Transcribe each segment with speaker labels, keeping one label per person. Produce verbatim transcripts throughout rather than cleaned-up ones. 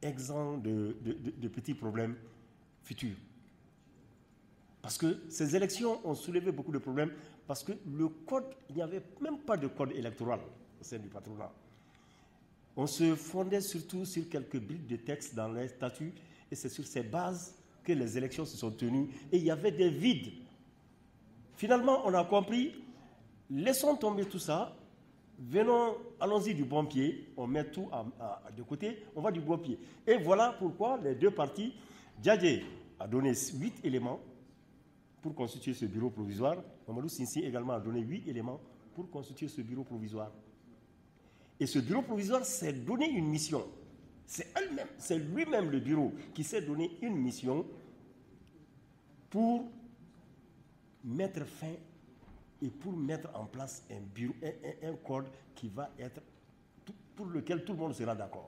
Speaker 1: exempt de, de, de, de petits problèmes futurs. Parce que ces élections ont soulevé beaucoup de problèmes, parce que le code, il n'y avait même pas de code électoral au sein du patronat. On se fondait surtout sur quelques briques de textes dans les statuts, et c'est sur ces bases que les élections se sont tenues, et il y avait des vides. Finalement, on a compris, laissons tomber tout ça, venons, allons-y du bon pied, on met tout à, à, de côté, on va du bon pied. Et voilà pourquoi les deux partis, Djadje a donné huit éléments pour constituer ce bureau provisoire, Mamadou Sinsi également a donné huit éléments pour constituer ce bureau provisoire. Et ce bureau provisoire s'est donné une mission. C'est elle-même, c'est lui-même le bureau qui s'est donné une mission pour mettre fin et pour mettre en place un, bureau, un, un, un code qui va être, pour lequel tout le monde sera d'accord.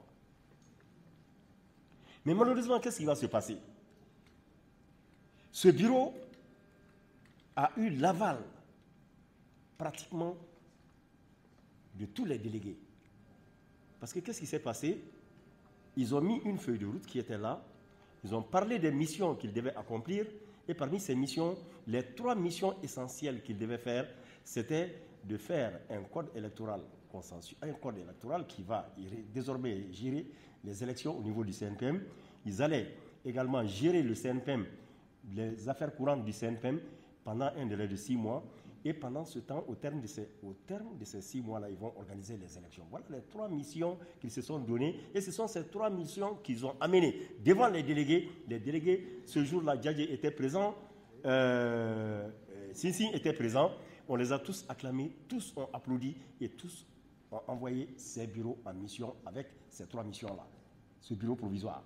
Speaker 1: Mais malheureusement, qu'est-ce qui va se passer? Ce bureau a eu l'aval pratiquement de tous les délégués. Parce que qu'est-ce qui s'est passé? Ils ont mis une feuille de route qui était là, ils ont parlé des missions qu'ils devaient accomplir, et parmi ces missions, les trois missions essentielles qu'ils devaient faire, c'était de faire un code électoral consensuel, un code électoral qui va désormais gérer les élections au niveau du C N P M. Ils allaient également gérer le C N P M, les affaires courantes du C N P M pendant un délai de six mois. Et pendant ce temps, au terme de ces, au terme de ces six mois-là, ils vont organiser les élections. Voilà les trois missions qu'ils se sont données. Et ce sont ces trois missions qu'ils ont amenées devant les délégués. Les délégués, ce jour-là, Djadje était présent, euh, Sinsi était présent. On les a tous acclamés, tous ont applaudi et tous ont envoyé ces bureaux en mission avec ces trois missions-là, ce bureau provisoire.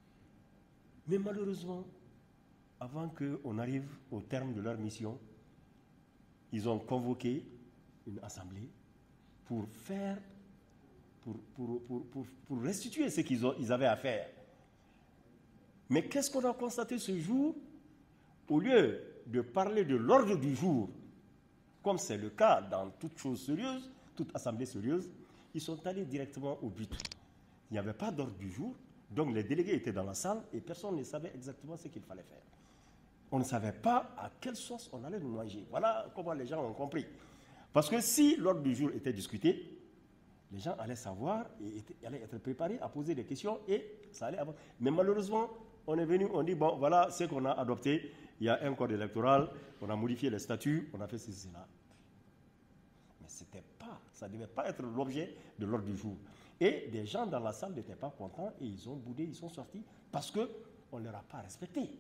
Speaker 1: Mais malheureusement, avant qu'on arrive au terme de leur mission, ils ont convoqué une assemblée pour faire, pour, pour, pour, pour, pour restituer ce qu'ils ils avaient à faire. Mais qu'est-ce qu'on a constaté ce jour? Au lieu de parler de l'ordre du jour, comme c'est le cas dans toute chose sérieuse, toute assemblée sérieuse, ils sont allés directement au but. Il n'y avait pas d'ordre du jour, donc les délégués étaient dans la salle et personne ne savait exactement ce qu'il fallait faire. On ne savait pas à quelle sauce on allait nous manger. Voilà comment les gens ont compris. Parce que si l'ordre du jour était discuté, les gens allaient savoir et allaient être préparés à poser des questions et ça allait avancer. Mais malheureusement, on est venu, on dit, bon, voilà ce qu'on a adopté. Il y a un code électoral, on a modifié les statuts, on a fait ceci, cela. Mais c'était pas, ça ne devait pas être l'objet de l'ordre du jour. Et des gens dans la salle n'étaient pas contents et ils ont boudé, ils sont sortis parce qu'on ne leur a pas respecté.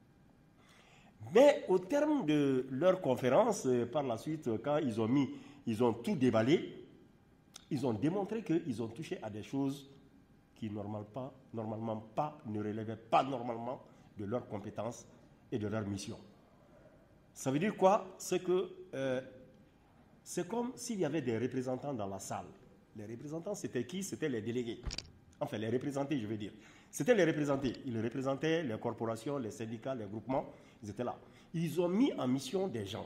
Speaker 1: Mais au terme de leur conférence, par la suite, quand ils ont mis, ils ont tout déballé, ils ont démontré qu'ils ont touché à des choses qui normalement pas, normalement pas, ne relevaient pas normalement de leurs compétences et de leur mission. Ça veut dire quoi? C'est que euh, c'est comme s'il y avait des représentants dans la salle. Les représentants, c'était qui? C'était les délégués. Enfin, les représentés, je veux dire. C'était les représentés. Ils représentaient les corporations, les syndicats, les groupements. Ils étaient là. Ils ont mis en mission des gens.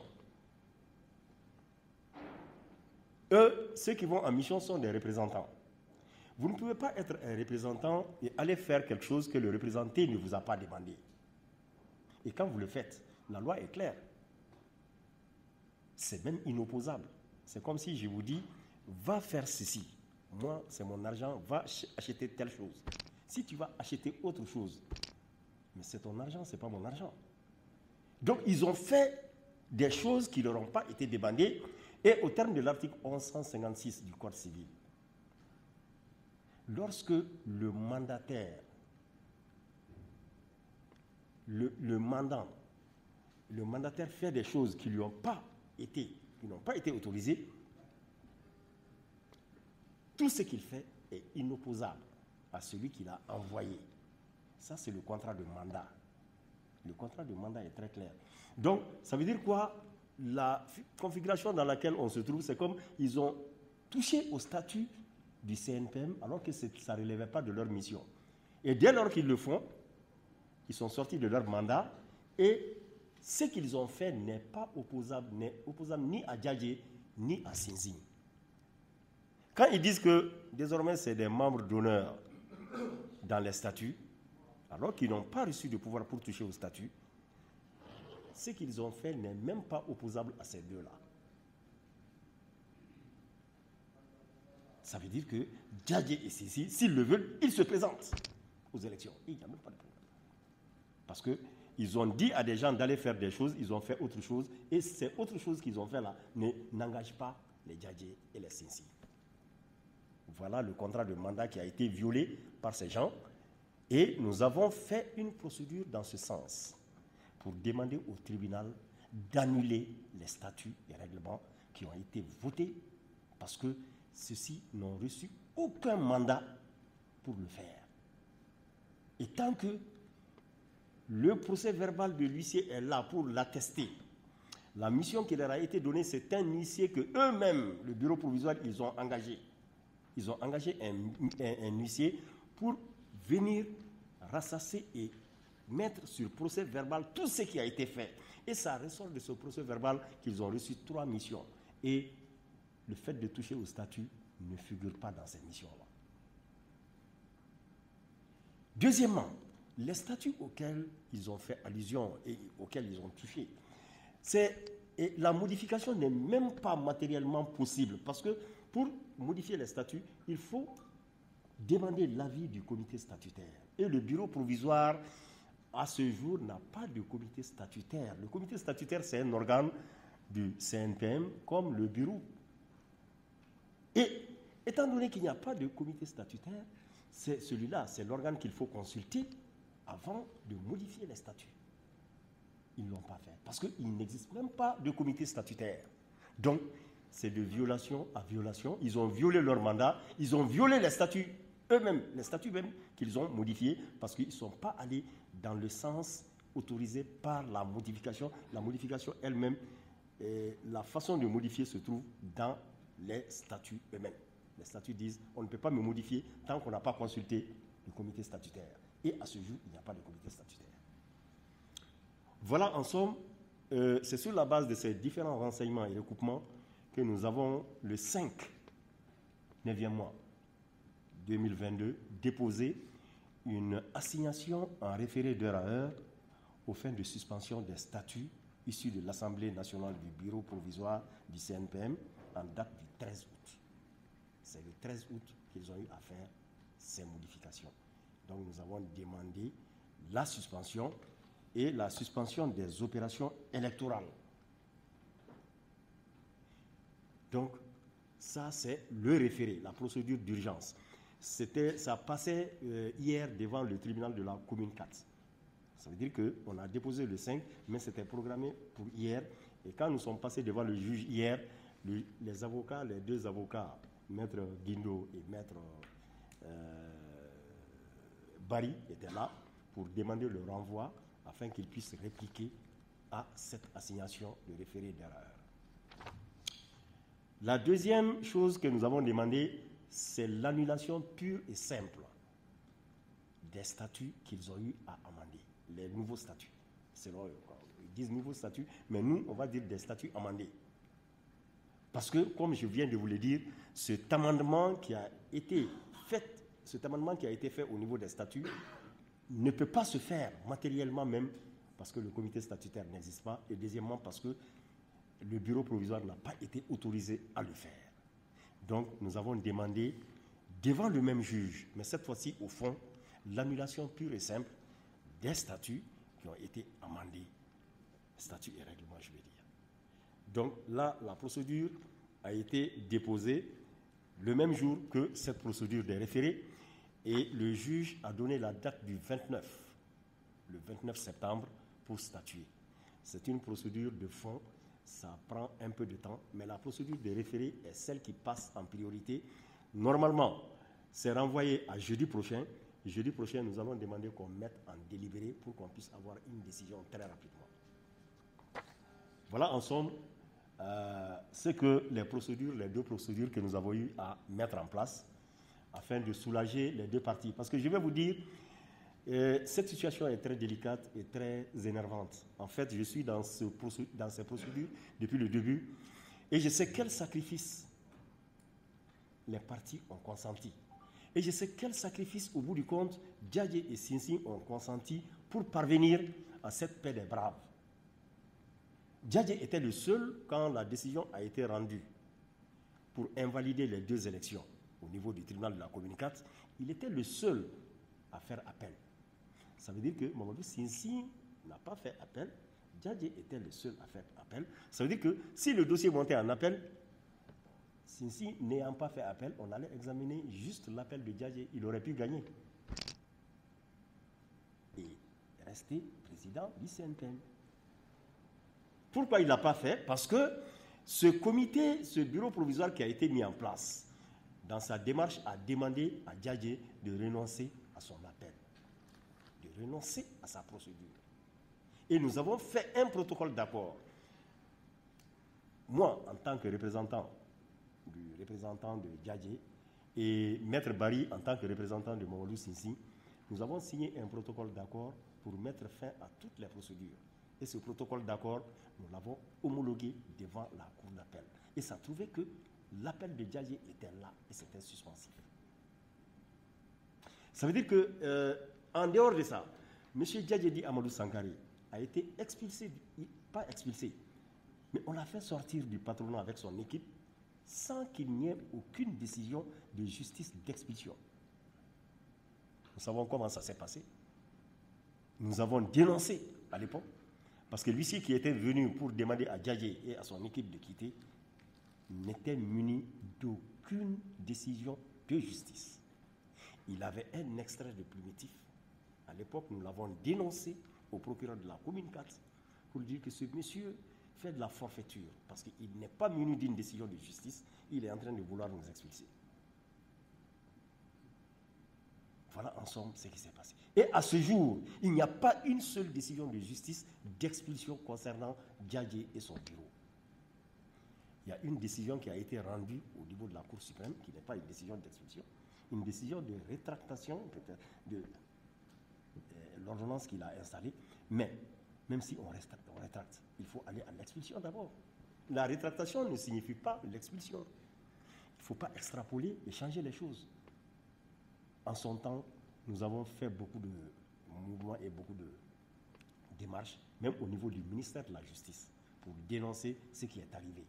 Speaker 1: Eux, ceux qui vont en mission sont des représentants. Vous ne pouvez pas être un représentant et aller faire quelque chose que le représenté ne vous a pas demandé. Et quand vous le faites, la loi est claire. C'est même inopposable. C'est comme si je vous dis, va faire ceci. Moi, c'est mon argent, va acheter telle chose. Si tu vas acheter autre chose, mais c'est ton argent, ce n'est pas mon argent. Donc, ils ont fait des choses qui ne leur ont pas été demandées. Et au terme de l'article onze cent cinquante-six du Code civil, lorsque le mandataire, le, le mandant, le mandataire fait des choses qui n'ont pas été, qui n'ont pas été autorisées, tout ce qu'il fait est inopposable à celui qui l'a envoyé. Ça, c'est le contrat de mandat. Le contrat de mandat est très clair. Donc, ça veut dire quoi? La configuration dans laquelle on se trouve, c'est comme ils ont touché au statut du C N P M alors que ça ne relevait pas de leur mission. Et dès lors qu'ils le font, ils sont sortis de leur mandat et ce qu'ils ont fait n'est pas opposable, n'est opposable ni à Djadje ni à Sinsi. Quand ils disent que désormais c'est des membres d'honneur, dans les statuts, alors qu'ils n'ont pas reçu de pouvoir pour toucher au statut, ce qu'ils ont fait n'est même pas opposable à ces deux-là. Ça veut dire que Djadje et Sisi, s'ils le veulent, ils se présentent aux élections. Il n'y a même pas de problème. Parce qu'ils ont dit à des gens d'aller faire des choses, ils ont fait autre chose, et ces autres choses qu'ils ont fait là n'engagent pas les Djadje et les Sisi. Voilà le contrat de mandat qui a été violé par ces gens, et nous avons fait une procédure dans ce sens pour demander au tribunal d'annuler les statuts et règlements qui ont été votés parce que ceux-ci n'ont reçu aucun mandat pour le faire. Et tant que le procès verbal de l'huissier est là pour l'attester, la mission qui leur a été donnée, c'est un huissier que eux-mêmes, le bureau provisoire, ils ont engagé. Ils ont engagé un, un, un huissier pour venir rassasser et mettre sur procès verbal tout ce qui a été fait. Et ça ressort de ce procès verbal qu'ils ont reçu trois missions. Et le fait de toucher au statut ne figure pas dans ces missions-là. Deuxièmement, les statuts auxquels ils ont fait allusion et auxquels ils ont touché, c'est, et la modification n'est même pas matériellement possible parce que pour modifier les statuts, il faut demander l'avis du comité statutaire. Et le bureau provisoire, à ce jour, n'a pas de comité statutaire. Le comité statutaire, c'est un organe du C N P M comme le bureau. Et étant donné qu'il n'y a pas de comité statutaire, c'est celui-là, c'est l'organe qu'il faut consulter avant de modifier les statuts. Ils ne l'ont pas fait parce qu'il n'existe même pas de comité statutaire. Donc, c'est de violation à violation. Ils ont violé leur mandat, ils ont violé les statuts eux-mêmes, les statuts même qu'ils ont modifiés parce qu'ils ne sont pas allés dans le sens autorisé par la modification. La modification elle-même, la façon de modifier se trouve dans les statuts eux-mêmes. Les statuts disent on ne peut pas me modifier tant qu'on n'a pas consulté le comité statutaire. Et à ce jour, il n'y a pas de comité statutaire. Voilà en somme, euh, c'est sur la base de ces différents renseignements et recoupements que nous avons le cinq neuvième mois deux mille vingt-deux déposé une assignation en référé d'heure à heure aux fins de suspension des statuts issus de l'Assemblée nationale du bureau provisoire du C N P M en date du treize août. C'est le treize août qu'ils ont eu à faire ces modifications. Donc nous avons demandé la suspension et la suspension des opérations électorales. Donc ça c'est le référé, la procédure d'urgence. C'était, ça passait euh, hier devant le tribunal de la commune quatre. Ça veut dire qu'on a déposé le cinq, mais c'était programmé pour hier. Et quand nous sommes passés devant le juge hier, le, les avocats, les deux avocats, Maître Guindo et Maître euh, Barry, étaient là pour demander le renvoi afin qu'ils puissent répliquer à cette assignation de référé d'erreur. La deuxième chose que nous avons demandé, c'est l'annulation pure et simple des statuts qu'ils ont eu à amender, les nouveaux statuts. Selon eux, ils disent nouveaux statuts, mais nous, on va dire des statuts amendés. Parce que, comme je viens de vous le dire, cet amendement qui a été fait, cet amendement qui a été fait au niveau des statuts ne peut pas se faire matériellement même parce que le comité statutaire n'existe pas, et deuxièmement parce que le bureau provisoire n'a pas été autorisé à le faire. Donc, nous avons demandé, devant le même juge, mais cette fois-ci, au fond, l'annulation pure et simple des statuts qui ont été amendés. Statuts et règlements, je veux dire. Donc, là, la procédure a été déposée le même jour que cette procédure des référés, et le juge a donné la date du vingt-neuf, le vingt-neuf septembre, pour statuer. C'est une procédure de fond. Ça prend un peu de temps, mais la procédure de référé est celle qui passe en priorité. Normalement, c'est renvoyé à jeudi prochain. Jeudi prochain, nous allons demander qu'on mette en délibéré pour qu'on puisse avoir une décision très rapidement. Voilà en somme euh, ce que les procédures, les deux procédures que nous avons eu à mettre en place afin de soulager les deux parties. Parce que je vais vous dire, Euh, cette situation est très délicate et très énervante. En fait, je suis dans, ce dans ces procédures depuis le début et je sais quels sacrifices les partis ont consenti. Et je sais quels sacrifices, au bout du compte, Djadje et Sinsin ont consenti pour parvenir à cette paix des braves. Djadje était le seul, quand la décision a été rendue pour invalider les deux élections au niveau du tribunal de la Commune quatre, il était le seul à faire appel. Ça veut dire que Mamadou Sinsin n'a pas fait appel, Djadje était le seul à faire appel. Ça veut dire que si le dossier montait en appel, Sinsin n'ayant pas fait appel, on allait examiner juste l'appel de Djadje, il aurait pu gagner. Et rester président du C N T M. Pourquoi il ne l'a pas fait? Parce que ce comité, ce bureau provisoire qui a été mis en place, dans sa démarche, a demandé à Djadje de renoncer à son appel, de renoncer à sa procédure. Et nous avons fait un protocole d'accord. Moi, en tant que représentant du représentant de Djadje et Maître Barry en tant que représentant de Mamadou Sinsin, nous avons signé un protocole d'accord pour mettre fin à toutes les procédures. Et ce protocole d'accord, nous l'avons homologué devant la cour d'appel. Et ça trouvait que l'appel de Djadje était là et c'était suspensif. Ça veut dire que, euh, en dehors de ça, M. Djadje Amadou Sangaré a été expulsé, pas expulsé, mais on l'a fait sortir du patronat avec son équipe sans qu'il n'y ait aucune décision de justice d'expulsion. Nous savons comment ça s'est passé. Nous avons dénoncé à l'époque, parce que l'huissier qui était venu pour demander à Djadje et à son équipe de quitter n'était muni d'aucune décision de justice. Il avait un extrait de plumitif. À l'époque, nous l'avons dénoncé au procureur de la Commune quatre pour dire que ce monsieur fait de la forfaiture parce qu'il n'est pas muni d'une décision de justice, il est en train de vouloir nous expulser. Voilà en somme ce qui s'est passé. Et à ce jour, il n'y a pas une seule décision de justice d'expulsion concernant Djadje et son bureau. Il y a une décision qui a été rendue au niveau de la Cour suprême, qui n'est pas une décision d'expulsion, une décision de rétractation peut-être de euh, l'ordonnance qu'il a installée. Mais même si on, reste, on rétracte, il faut aller à l'expulsion d'abord. La rétractation ne signifie pas l'expulsion. Il ne faut pas extrapoler et changer les choses. En son temps, nous avons fait beaucoup de mouvements et beaucoup de démarches, même au niveau du ministère de la Justice, pour dénoncer ce qui est arrivé.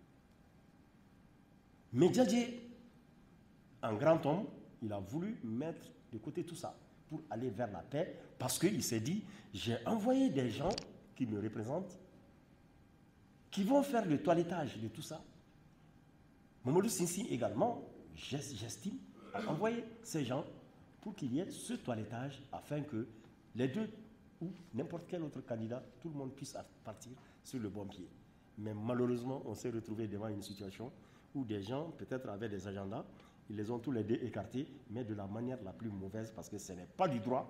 Speaker 1: Mais Djadje, en grand homme, il a voulu mettre de côté tout ça pour aller vers la paix, parce qu'il s'est dit, j'ai envoyé des gens qui me représentent, qui vont faire le toilettage de tout ça. Mamadou Sinsin également, j'estime, a envoyé ces gens pour qu'il y ait ce toilettage afin que les deux ou n'importe quel autre candidat, tout le monde puisse partir sur le bon pied. Mais malheureusement, on s'est retrouvé devant une situation où des gens, peut-être avaient des agendas, ils les ont tous les deux écartés, mais de la manière la plus mauvaise, parce que ce n'est pas du droit.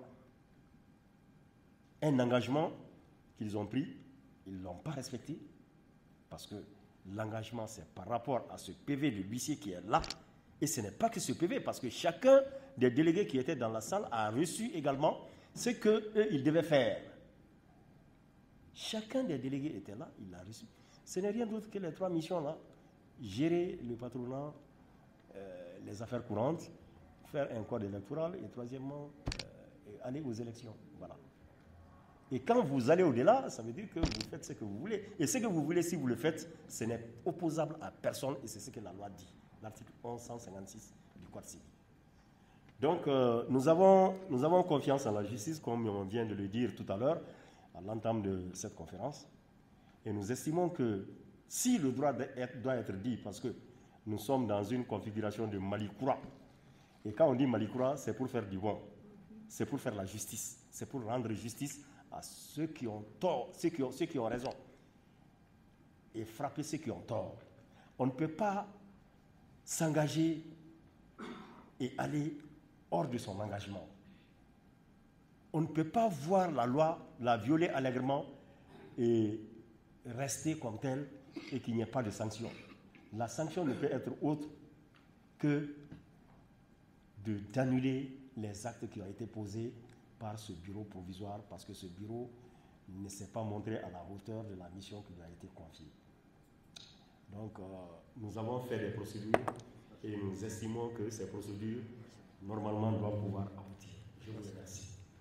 Speaker 1: Un engagement qu'ils ont pris, ils ne l'ont pas respecté, parce que l'engagement, c'est par rapport à ce P V de l'huissier qui est là. Et ce n'est pas que ce P V, parce que chacun des délégués qui étaient dans la salle a reçu également ce qu'eux, ils devaient faire. Chacun des délégués était là, il l'a reçu. Ce n'est rien d'autre que les trois missions-là. Gérer le patronat, euh, les affaires courantes, faire un code électoral et troisièmement, euh, aller aux élections. Voilà. Et quand vous allez au-delà, ça veut dire que vous faites ce que vous voulez. Et ce que vous voulez, si vous le faites, ce n'est opposable à personne et c'est ce que la loi dit. L'article onze cent cinquante-six du Code civil. Donc, euh, nous, avons, nous avons confiance en la justice, comme on vient de le dire tout à l'heure, à l'entame de cette conférence. Et nous estimons que si le droit doit être dit, parce que nous sommes dans une configuration de Malikoura, et quand on dit Malikoura, c'est pour faire du bon, c'est pour faire la justice, c'est pour rendre justice à ceux qui ont tort, ceux qui ont, ceux qui ont raison, et frapper ceux qui ont tort. On ne peut pas s'engager et aller hors de son engagement. On ne peut pas voir la loi, la violer allègrement et rester comme telle et qu'il n'y ait pas de sanction. La sanction ne peut être autre que de, d'annuler les actes qui ont été posés par ce bureau provisoire parce que ce bureau ne s'est pas montré à la hauteur de la mission qui lui a été confiée. Donc, euh, nous avons fait des procédures et nous estimons que ces procédures, normalement, doivent pouvoir aboutir. Je vous remercie.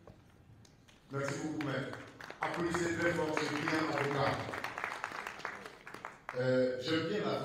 Speaker 2: Merci beaucoup, maître. Applaudissez très fort ce brillant avocat. Euh, J'aime bien la